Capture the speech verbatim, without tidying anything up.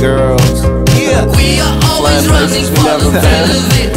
girls. Yeah, we are always running for the thrill of it.